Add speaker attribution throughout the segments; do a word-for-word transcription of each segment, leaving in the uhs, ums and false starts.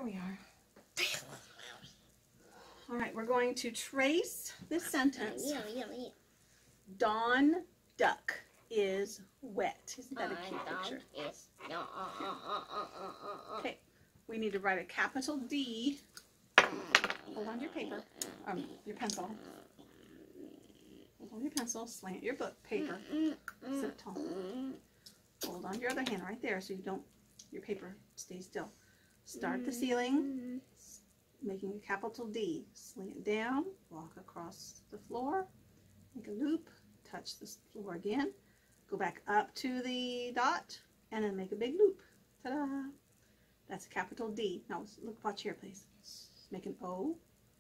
Speaker 1: we are. All right, we're going to trace this sentence.
Speaker 2: Yeah, yeah, yeah.
Speaker 1: Dawn duck is wet. Isn't that a cute
Speaker 2: My
Speaker 1: picture?
Speaker 2: dog is- no, uh, uh, uh, uh, uh, uh.
Speaker 1: Okay, we need to write a capital D. Hold on to your paper, um, your pencil. Hold on to your pencil, slant your book paper. Sit tall. Hold on to your other hand right there so you don't, your paper stays still. Start the ceiling, making a capital D. Slant down, walk across the floor, make a loop, touch the floor again, go back up to the dot, and then make a big loop. Ta-da! That's a capital D. Now, look, watch here, please. Make an O,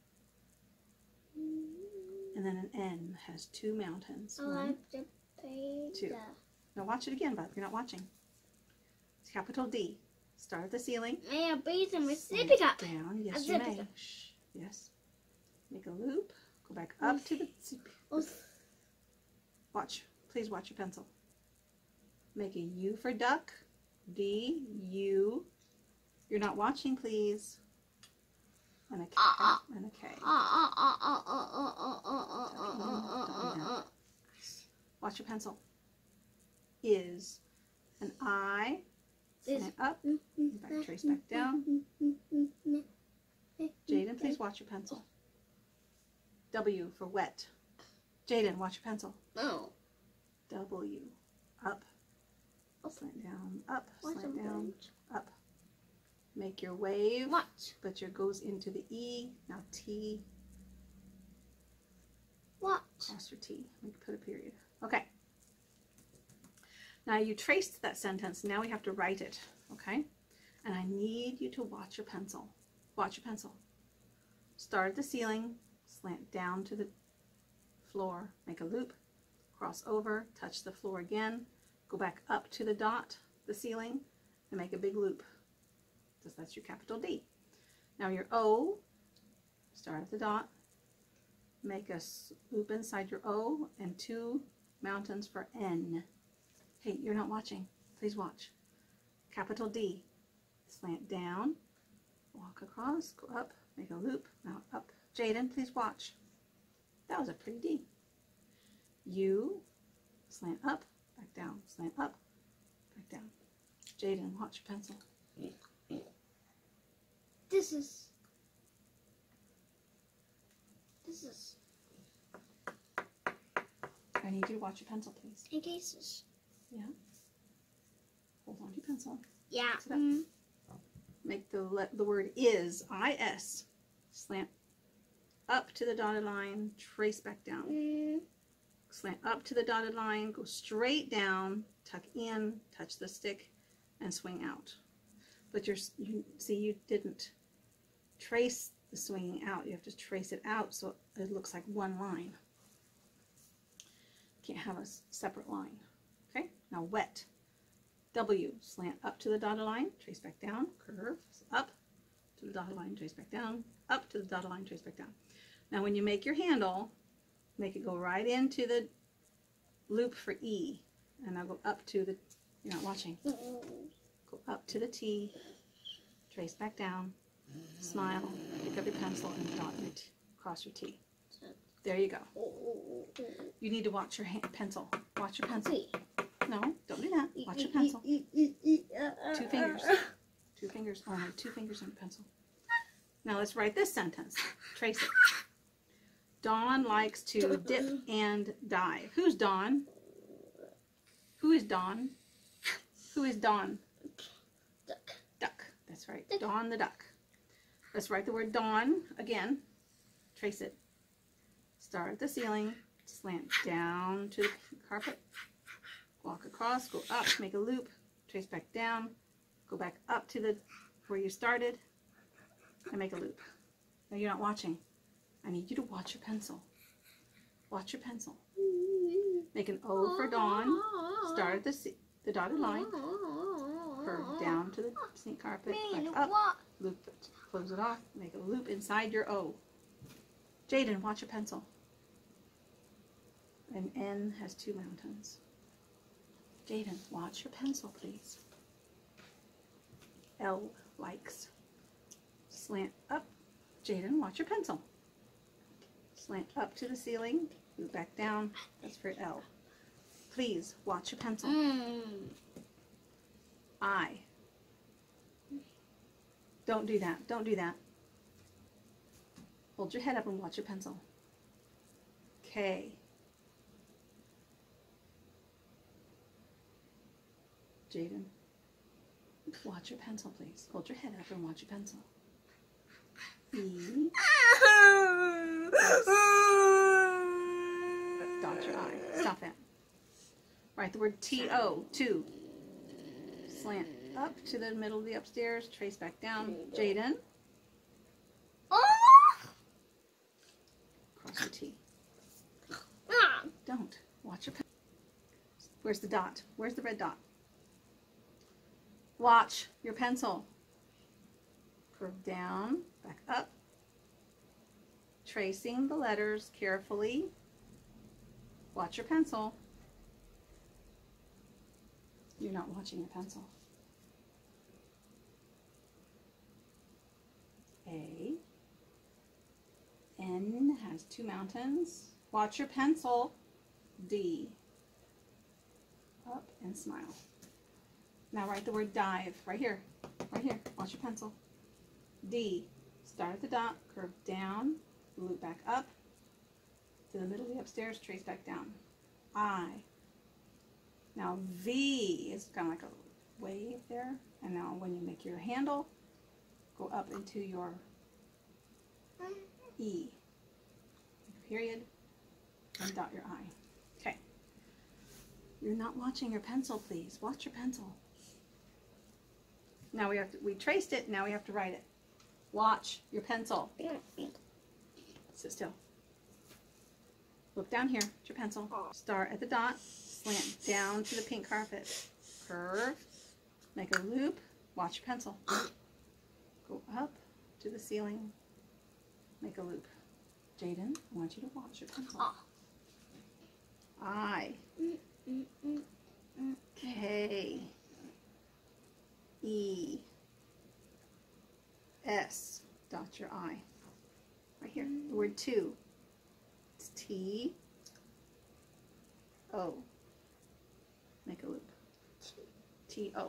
Speaker 1: and then an N. Has two mountains.
Speaker 2: I
Speaker 1: One,
Speaker 2: like the
Speaker 1: two.
Speaker 2: pizza.
Speaker 1: Now watch it again, Bob. You're not watching. It's capital D. Start at the ceiling.
Speaker 2: May I breathe in my
Speaker 1: Slant
Speaker 2: sippy cup?
Speaker 1: down.
Speaker 2: A
Speaker 1: Yes, you
Speaker 2: sippy
Speaker 1: may.
Speaker 2: cup.
Speaker 1: Shh. Yes. Make a loop. Go back up to the...
Speaker 2: Oh,
Speaker 1: Watch. Please watch your pencil. Make a U for duck. D, U. You're not watching, please. And a K.
Speaker 2: Uh,
Speaker 1: And a K.
Speaker 2: uh, uh, uh, uh, uh, uh, uh, uh, uh, uh, uh.
Speaker 1: Watch your pencil. Is an I.
Speaker 2: Is-
Speaker 1: Slant up. Back, trace back down. Jaden, please watch your pencil. W for wet. Jaden, watch your pencil.
Speaker 2: No.
Speaker 1: W. Up. Slant down. Up.
Speaker 2: Watch
Speaker 1: Slant
Speaker 2: them
Speaker 1: down. Up. Make your wave.
Speaker 2: Watch.
Speaker 1: But your goes into the E. Now T.
Speaker 2: Watch.
Speaker 1: Cross your T. We can put a period. Okay. Now you traced that sentence. Now we have to write it. Okay? And I need you to watch your pencil. Watch your pencil. Start at the ceiling. Slant down to the floor. Make a loop. Cross over. Touch the floor again. Go back up to the dot, the ceiling, and make a big loop. So that's your capital D. Now your O. Start at the dot. Make a loop inside your O and two mountains for N. Hey, you're not watching. Please watch. Capital D. Slant down. Walk across. Go up. Make a loop. Now up. Jaden, please watch. That was a pretty D. U. Slant up. Back down. Slant up. Back down. Jaden, watch your pencil.
Speaker 2: This is. This is.
Speaker 1: I need you to watch your pencil, please.
Speaker 2: In cases.
Speaker 1: Yeah. Hold on to your pencil.
Speaker 2: Yeah.
Speaker 1: Sit up.
Speaker 2: Mm.
Speaker 1: Make the le the word is, I S. Slant up to the dotted line. Trace back down.
Speaker 2: Mm.
Speaker 1: Slant up to the dotted line. Go straight down. Tuck in. Touch the stick. And swing out. But you're, you see, you didn't trace the swinging out. You have to trace it out so it looks like one line. Can't have a separate line. Okay? Now wet. W. Slant up to the dotted line. Trace back down. Curve. Up to the dotted line. Trace back down. Up to the dotted line. Trace back down. Now when you make your handle, make it go right into the loop for E. And I'll go up to the, you're not watching. Go up to the T. Trace back down. Smile. Pick up your pencil and dot your T, cross your T. There you go. You need to watch your hand, pencil. Watch your pencil. No, don't do that. Watch your pencil. Two fingers. Two fingers. Only two fingers on your pencil. Now let's write this sentence. Trace it. Dawn likes to dip and dive. Who's Dawn? Who is Dawn? Who is Dawn?
Speaker 2: Duck.
Speaker 1: Duck. That's right. Dawn the duck. Let's write the word dawn again. Trace it. Start at the ceiling. Slant down to the carpet. Walk across. Go up. Make a loop. Trace back down. Go back up to the where you started. And make a loop. Now you're not watching. I need you to watch your pencil. Watch your pencil. Make an O for dawn. Start at the, C the dotted line. Curve down to the sink carpet. Back up. Loop it. Close it off. Make a loop inside your O. Jaden, watch your pencil. And N has two mountains. Jaden, watch your pencil, please. L likes. Slant up. Jaden, watch your pencil. Slant up to the ceiling, move back down. That's for L. Please watch your pencil.
Speaker 2: Mm.
Speaker 1: I. Don't do that. Don't do that. Hold your head up and watch your pencil. K. Jaden, watch your pencil, please. Hold your head up and watch your pencil. E. Dot your I. Stop that. Write the word T O, two. Slant up to the middle of the upstairs, trace back down. Jaden, cross the T. Don't. Watch your pencil. Where's the dot? Where's the red dot? Watch your pencil. Curve down, back up. Tracing the letters carefully. Watch your pencil. You're not watching your pencil. A. N has two mountains. Watch your pencil. D. Up and smile. Now write the word dive right here. Right here. Watch your pencil. D. Start at the dot, curve down, loop back up to the middle of the upstairs, trace back down. I. Now V is kind of like a wave there. And now when you make your handle, go up into your E. Period. And dot your I. Okay. You're not watching your pencil, please. Watch your pencil. Now we have to, we traced it, now we have to write it. Watch your pencil. Sit still. Look down here at your pencil. Start at the dot, slant down to the pink carpet. Curve, make a loop, watch your pencil. Go up to the ceiling, make a loop. Jaden, I want you to watch your pencil. I. K. E. S. Dot your I. Right here. The word two. It's T. O. Make a loop. T O.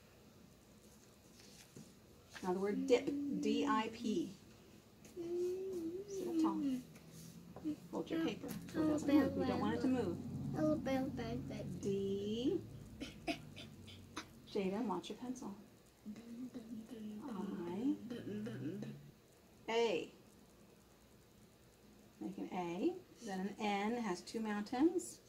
Speaker 1: Now the word dip. D I P. Sit up tall. Hold your paper so it doesn't move. We don't want it to move. D. Jaden, watch your pencil. I. A. Make an A. Then an N has two mountains.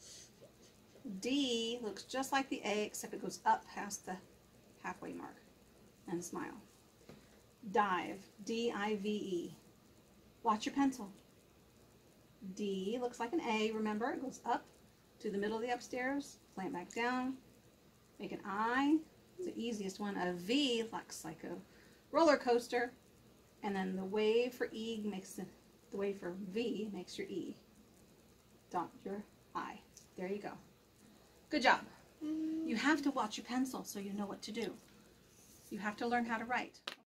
Speaker 1: D looks just like the A except it goes up past the halfway mark. And smile. Dive. D I V E. Watch your pencil. D looks like an A. Remember, it goes up to the middle of the upstairs. Slant back down. Make an I. It's the easiest one. A V looks like a roller coaster. And then the wave for E makes the, the wave for V makes your E. Dot your I. There you go. Good job. You have to watch your pencil so you know what to do. You have to learn how to write.